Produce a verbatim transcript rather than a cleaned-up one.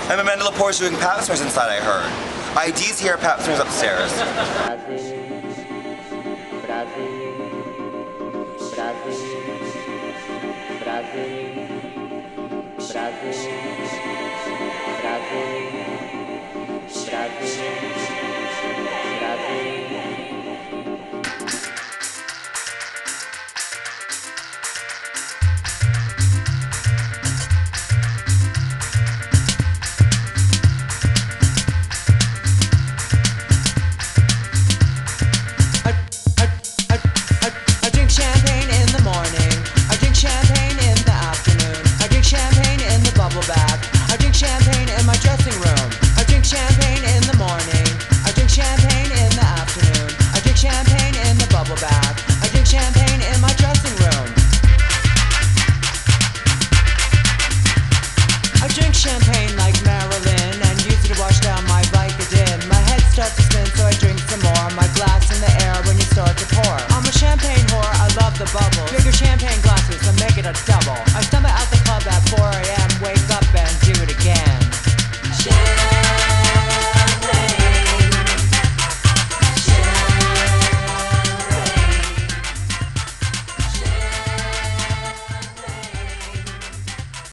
And Amanda Lepore's doing pap smears inside, I heard. I D's here, pap smears upstairs. Brasil, Brasil, Brasil, Brasil.